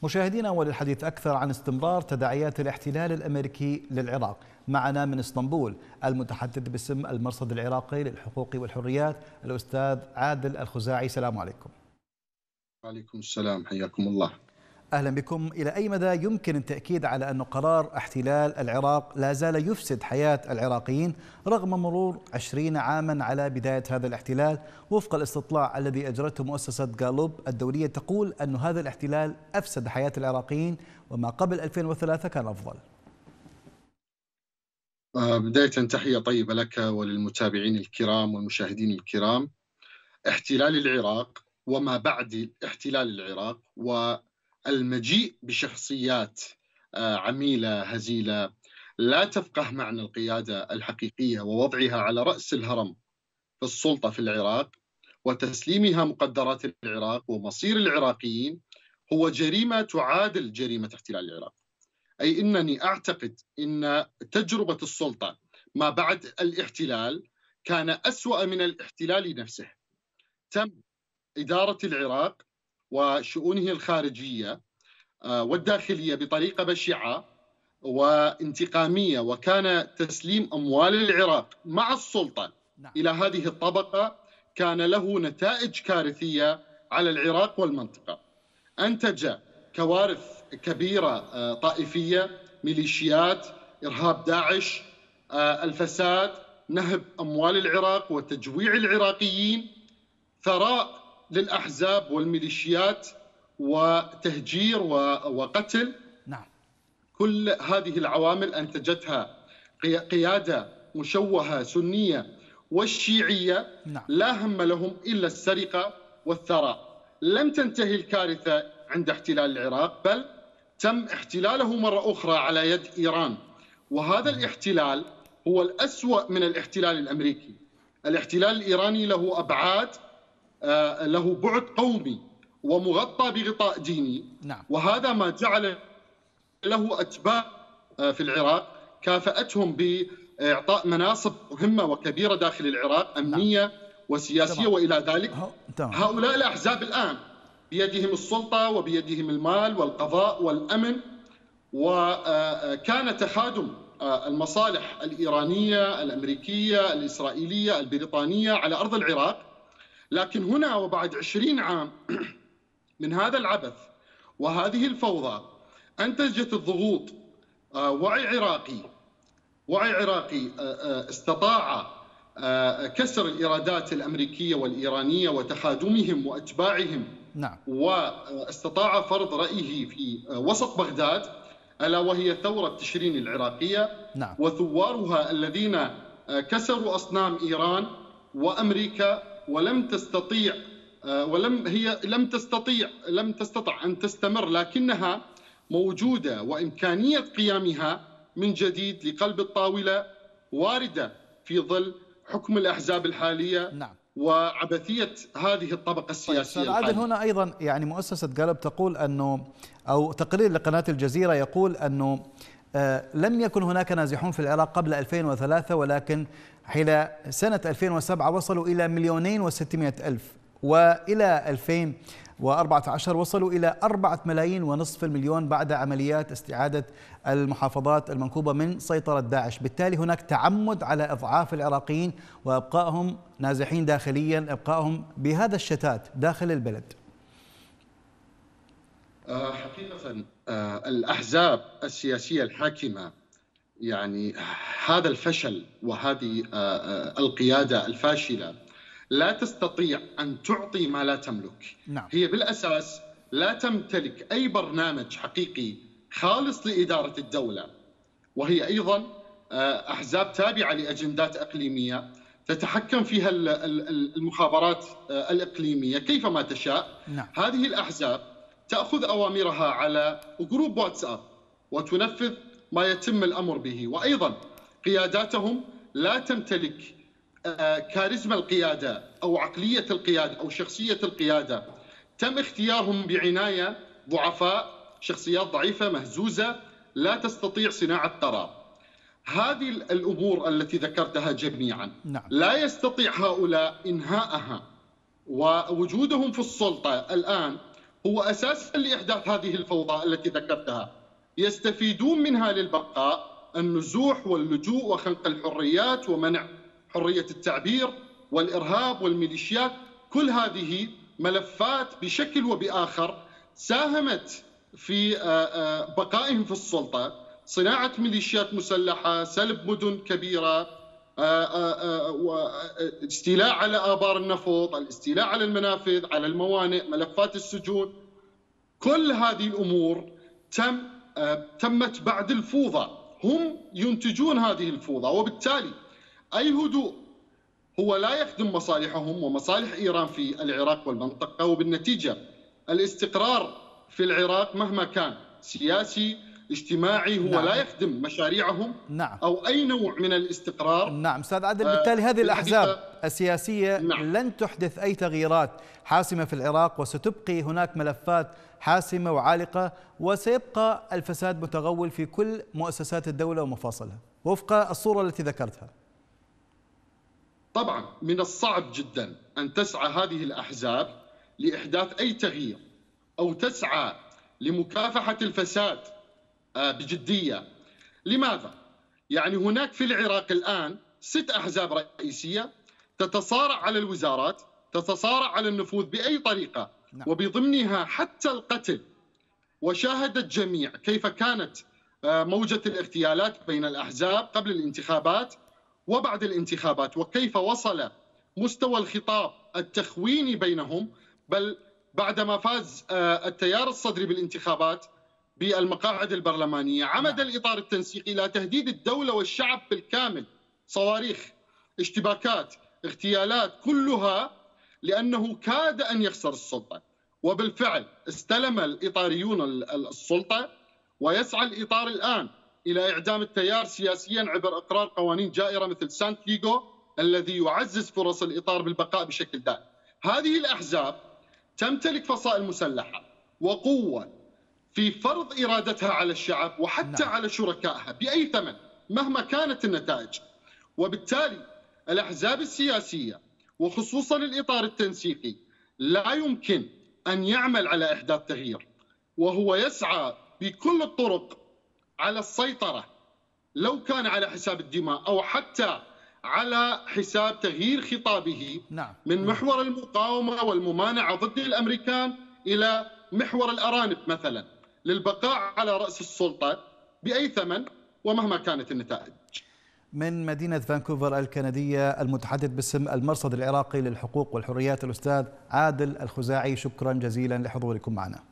مشاهدينا، وللحديث أكثر عن استمرار تداعيات الاحتلال الأمريكي للعراق، معنا من اسطنبول المتحدث باسم المرصد العراقي للحقوق والحريات الأستاذ عادل الخزاعي. السلام عليكم. وعليكم السلام، حياكم الله. أهلا بكم. إلى أي مدى يمكن التأكيد على أن قرار احتلال العراق لا زال يفسد حياة العراقيين رغم مرور 20 عاما على بداية هذا الاحتلال؟ وفق الاستطلاع الذي أجرته مؤسسة غالوب الدولية تقول أن هذا الاحتلال أفسد حياة العراقيين وما قبل 2003 كان أفضل. بداية تحية طيبة لك وللمتابعين الكرام والمشاهدين الكرام. احتلال العراق وما بعد احتلال العراق والمجيء بشخصيات عميلة هزيلة لا تفقه معنى القيادة الحقيقية ووضعها على رأس الهرم في السلطة في العراق وتسليمها مقدرات العراق ومصير العراقيين هو جريمة تعادل جريمة احتلال العراق. أي أنني أعتقد أن تجربة السلطة ما بعد الاحتلال كان أسوأ من الاحتلال نفسه. تم إدارة العراق وشؤونه الخارجية والداخلية بطريقة بشعة وانتقامية، وكان تسليم أموال العراق مع السلطة إلى هذه الطبقة كان له نتائج كارثية على العراق والمنطقة. أنتج كوارث كبيرة طائفية، ميليشيات، إرهاب داعش، الفساد، نهب أموال العراق وتجويع العراقيين، ثراء للأحزاب والميليشيات وتهجير وقتل. نعم. كل هذه العوامل أنتجتها قيادة مشوهة سنية والشيعية. نعم. لا هم لهم إلا السرقة والثراء. لم تنتهي الكارثة عند احتلال العراق، بل تم احتلاله مرة أخرى على يد إيران، وهذا الاحتلال هو الأسوأ من الاحتلال الأمريكي. الاحتلال الإيراني له أبعاد، له بعد قومي ومغطى بغطاء ديني. نعم. وهذا ما جعل له أتباع في العراق كافأتهم بإعطاء مناصب مهمة وكبيرة داخل العراق، أمنية نعم. وسياسية. تمام. وإلى ذلك هؤلاء الأحزاب الآن بيدهم السلطة وبيدهم المال والقضاء والأمن، وكان تخادم المصالح الإيرانية الأمريكية الإسرائيلية البريطانية على أرض العراق. لكن هنا وبعد 20 عام من هذا العبث وهذه الفوضى أنتجت الضغوط وعي عراقي استطاع كسر الإيرادات الأمريكية والإيرانية وتخادمهم وأتباعهم. نعم. واستطاع فرض رأيه في وسط بغداد، ألا وهي ثورة تشرين العراقية. نعم. وثوارها الذين كسروا أصنام إيران وأمريكا ولم تستطع أن تستمر، لكنها موجودة وإمكانية قيامها من جديد لقلب الطاولة واردة في ظل حكم الأحزاب الحالية. نعم. وعبثية هذه الطبقة السياسية الحالية. عادل، هنا أيضا مؤسسة غالوب تقول أنه، أو تقرير لقناة الجزيرة يقول أنه لم يكن هناك نازحون في العراق قبل 2003، ولكن حين سنة 2007 وصلوا إلى 2,600,000، وإلى 2014 وصلوا إلى 4,500,000 بعد عمليات استعادة المحافظات المنكوبة من سيطرة داعش. بالتالي هناك تعمد على إضعاف العراقيين وإبقائهم نازحين داخليا، إبقائهم بهذا الشتات داخل البلد. حقيقة الأحزاب السياسية الحاكمة، يعني هذا الفشل وهذه القيادة الفاشلة لا تستطيع أن تعطي ما لا تملك. نعم. هي بالأساس لا تمتلك أي برنامج حقيقي خالص لإدارة الدولة، وهي أيضا أحزاب تابعة لأجندات إقليمية تتحكم فيها المخابرات الإقليمية كيفما تشاء. نعم. هذه الأحزاب تأخذ أوامرها على جروب واتساب وتنفذ ما يتم الأمر به، وأيضا قياداتهم لا تمتلك كاريزما القيادة أو عقلية القيادة أو شخصية القيادة. تم اختيارهم بعناية ضعفاء، شخصيات ضعيفة مهزوزة لا تستطيع صناعة قرار. هذه الأمور التي ذكرتها جميعا نعم. لا يستطيع هؤلاء إنهاءها، ووجودهم في السلطة الآن هو أساسا لإحداث هذه الفوضى التي ذكرتها. يستفيدون منها للبقاء، النزوح واللجوء وخنق الحريات ومنع حرية التعبير والإرهاب والميليشيات. كل هذه ملفات بشكل وبآخر ساهمت في بقائهم في السلطة، صناعة ميليشيات مسلحة، سلب مدن كبيرة، استيلاء على آبار النفط، الاستيلاء على المنافذ، على الموانئ، ملفات السجون. كل هذه الأمور تمت بعد الفوضى، هم ينتجون هذه الفوضى، وبالتالي أي هدوء هو لا يخدم مصالحهم ومصالح إيران في العراق والمنطقة، وبالنتيجة الاستقرار في العراق مهما كان سياسي اجتماعي هو لا يخدم مشاريعهم أو أي نوع من الاستقرار. نعم أستاذ عادل، بالتالي هذه الأحزاب السياسية لن تحدث أي تغييرات حاسمة في العراق، وستبقي هناك ملفات حاسمة وعالقة، وسيبقى الفساد متغول في كل مؤسسات الدولة ومفاصلها وفق الصورة التي ذكرتها. طبعا من الصعب جدا أن تسعى هذه الأحزاب لإحداث أي تغيير أو تسعى لمكافحة الفساد بجدية. لماذا؟ يعني هناك في العراق الآن 6 أحزاب رئيسية تتصارع على الوزارات، تتصارع على النفوذ بأي طريقة، وبضمنها حتى القتل. وشاهد الجميع كيف كانت موجة الاغتيالات بين الأحزاب قبل الانتخابات وبعد الانتخابات، وكيف وصل مستوى الخطاب التخويني بينهم، بل بعدما فاز التيار الصدري بالانتخابات بالمقاعد البرلمانية عمد الإطار التنسيقي إلى تهديد الدولة والشعب بالكامل، صواريخ، اشتباكات، اغتيالات، كلها لأنه كاد أن يخسر السلطة. وبالفعل استلم الإطاريون السلطة، ويسعى الإطار الآن إلى إعدام التيار سياسيا عبر إقرار قوانين جائرة مثل سانت ليغو الذي يعزز فرص الإطار بالبقاء بشكل دائم. هذه الأحزاب تمتلك فصائل مسلحة وقوة في فرض إرادتها على الشعب وحتى على شركائها بأي ثمن مهما كانت النتائج. وبالتالي الأحزاب السياسية وخصوصا الإطار التنسيقي لا يمكن أن يعمل على إحداث تغيير، وهو يسعى بكل الطرق على السيطرة، لو كان على حساب الدماء أو حتى على حساب تغيير خطابه من محور المقاومة والممانعة ضد الأمريكان إلى محور الأرانب مثلا، للبقاء على رأس السلطة بأي ثمن ومهما كانت النتائج. من مدينة فانكوفر الكندية المتحدث باسم المرصد العراقي للحقوق والحريات الأستاذ عادل الخزاعي، شكرا جزيلا لحضوركم معنا.